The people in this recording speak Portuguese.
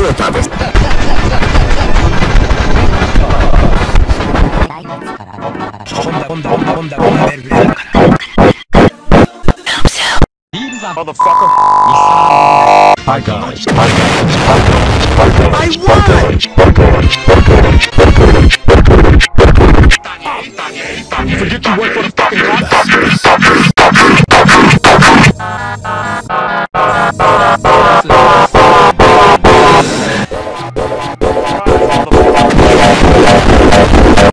Motherfucker. Hi guys. Forget you work for the fucking cops.